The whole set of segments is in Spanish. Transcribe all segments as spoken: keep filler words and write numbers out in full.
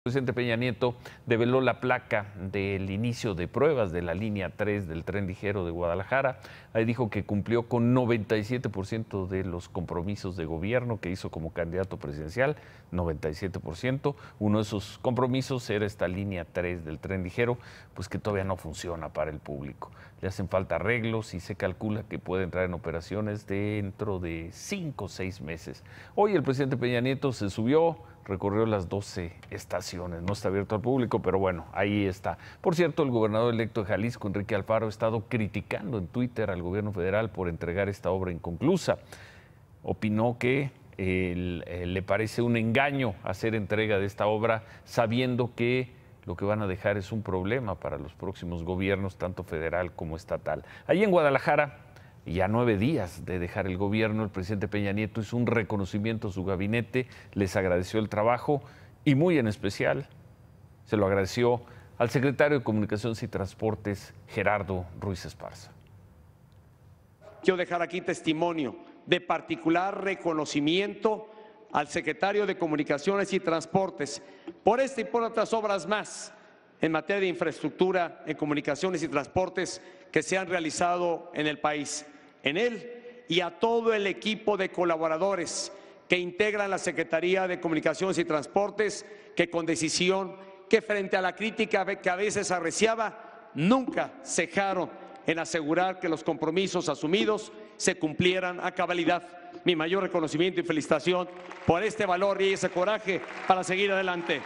El presidente Peña Nieto develó la placa del inicio de pruebas de la línea tres del tren ligero de Guadalajara. Ahí dijo que cumplió con noventa y siete por ciento de los compromisos de gobierno que hizo como candidato presidencial, noventa y siete por ciento. Uno de esos compromisos era esta línea tres del tren ligero, pues que todavía no funciona para el público. Le hacen falta arreglos y se calcula que puede entrar en operaciones dentro de cinco o seis meses. Hoy el presidente Peña Nieto se subió, recorrió las doce estaciones, no está abierto al público, pero bueno, ahí está. Por cierto, el gobernador electo de Jalisco, Enrique Alfaro, ha estado criticando en Twitter al gobierno federal por entregar esta obra inconclusa. Opinó que eh, eh, le parece un engaño hacer entrega de esta obra sabiendo que lo que van a dejar es un problema para los próximos gobiernos, tanto federal como estatal. Allí en Guadalajara, ya nueve días de dejar el gobierno, el presidente Peña Nieto hizo un reconocimiento a su gabinete, les agradeció el trabajo y muy en especial se lo agradeció al secretario de Comunicaciones y Transportes, Gerardo Ruiz Esparza. Quiero dejar aquí testimonio de particular reconocimiento al secretario de Comunicaciones y Transportes por esta y por otras obras más en materia de infraestructura en comunicaciones y transportes que se han realizado en el país. En él y a todo el equipo de colaboradores que integran la Secretaría de Comunicaciones y Transportes, que con decisión, que frente a la crítica que a veces arreciaba, nunca cejaron en asegurar que los compromisos asumidos se cumplieran a cabalidad. Mi mayor reconocimiento y felicitación por este valor y ese coraje para seguir adelante.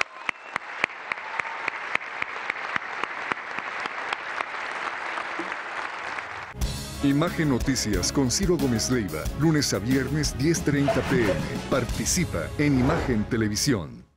Imagen Noticias con Ciro Gómez Leiva, lunes a viernes diez treinta p m Participa en Imagen Televisión.